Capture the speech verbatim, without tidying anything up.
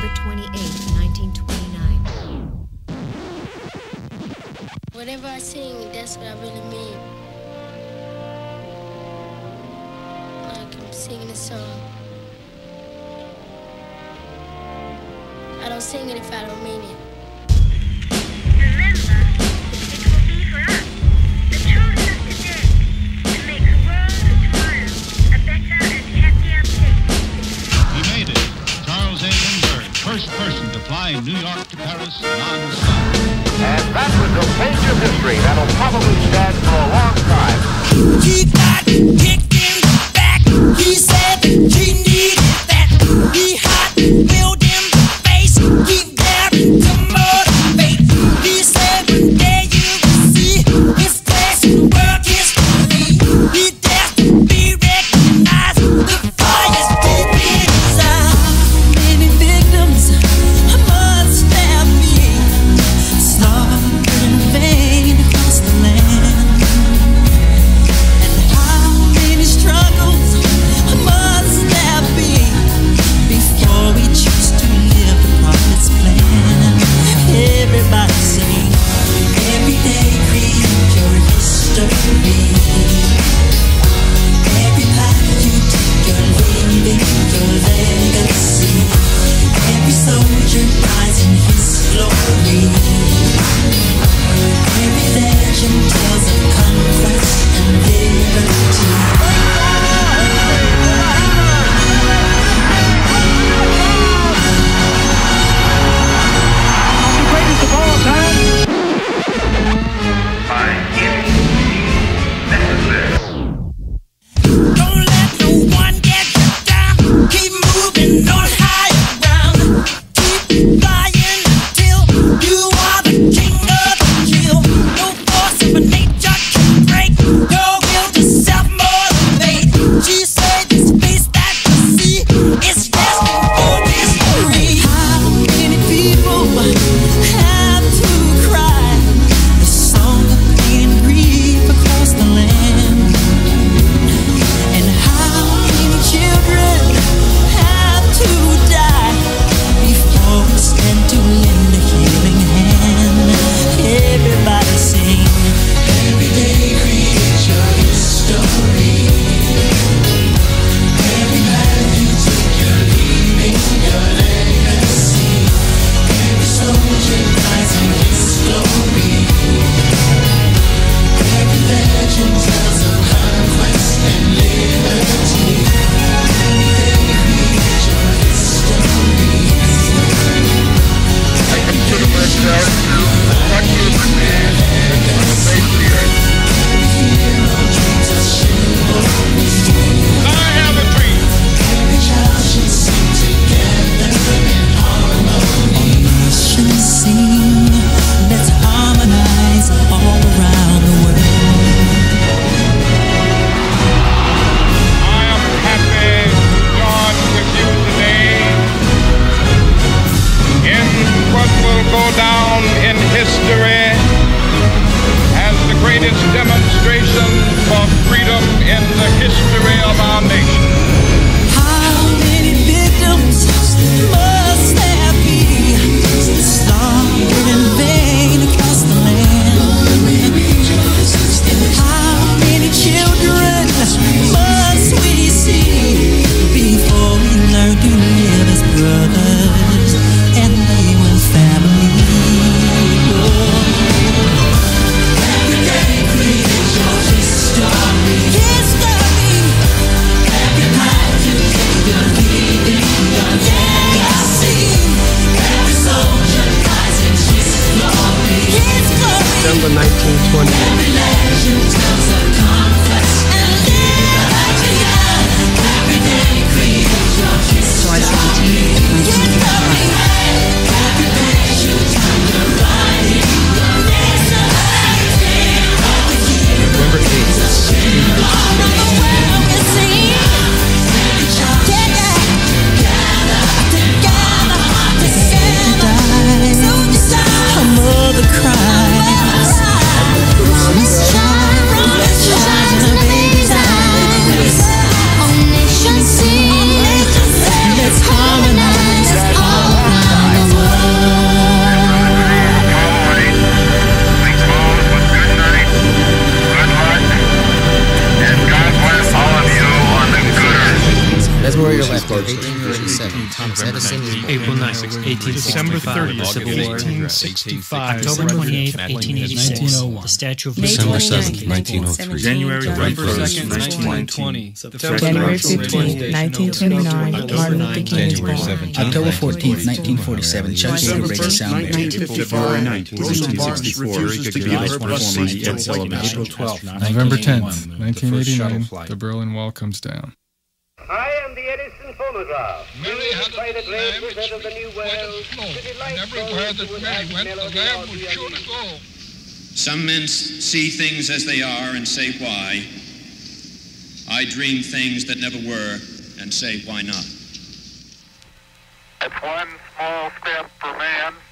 November twenty-eighth, nineteen twenty-nine. Whatever I sing, that's what I really mean. Like I'm singing a song. I don't sing it if I don't mean it. Remember, it will be for us, the children of today, to make the world of tomorrow a better and happier place. He made it. Charles A. Lindbergh, first person to fly New York to Paris non-stop. And that was a page of history that'll probably stand for a long time. He got kicked in the back. He said that he needed that. He hot, willed in the face. He dared to motivate. He said one day you will see his place in world history. He dares to be recognized. The fire's deep in his eyes. Many victims must have been slaughtered in vain across the land. And how many struggles must there be before we choose to live the prophet's plan? Everybody sing. Every day create your history. Every path you take, you're leaving your legacy. Every soldier dies in his glory. Every legend tells of conquest and liberty. The greatest of all time. Don't let no one get you down. Keep moving on higher ground. Keep flying until you are the king of the kill. No force of nature can break your will to self-motivate. She said the space that you see is destined for history. How many people have to cry the song of pain and grief across the land? And how many children have to die before we stand to lend a healing hand? Everybody sing. Every day create your history. Every path you take, you're leaving your legacy. Every soldier dies in his glory. Every legend tells of conquest and liberty. Every day create your history. I consider myself the luckiest man on the face of the earth. Hero dreams of chivalry. I have a dream. Every child should sing together in harmony. Nations sing, let's harmonize all around the world. I am happy to join with you today in what will go down in history as the greatest demonstration for freedom in the history of our nation. How many victims must there be slaughtered in vain across the land? And how many children must we see before we learn to live as brothers and be one family? Every day create your history. History. Every path you take, you're leaving your legacy. Every soldier dies in his glory. His glory. December nineteen twenty. Every legend tells of conquest and liberty. Every day create your history. History. Every page you turn, you're writing your history. Every hero November eighth. all around the world we see. Every child together, together, together. A mother cries. Promise child. Madison is April ninth, eighteen December sixty-five. thirtieth, Civil War. eighteen sixty-five. October twenty-eighth, eighteen eighteen eighty-six. The Statue of Liberty. December seventh, nineteen oh three. January first, nineteen twenty. January fifteenth, nineteen twenty-nine, Martin Luther King is born. October fourteenth, nineteen forty-seven, Chuck Yeager breaks the sound barrier. February ninth, nineteen sixty-four, April twelfth, November tenth, nineteen eighty-nine, the Berlin Wall comes down. I am the Edison phonograph. Mary had by the great wizard of the New World. and everywhere that Mary went, the lamb would surely go. Some men see things as they are and say why. I dream things that never were and say why not. It's one small step for man,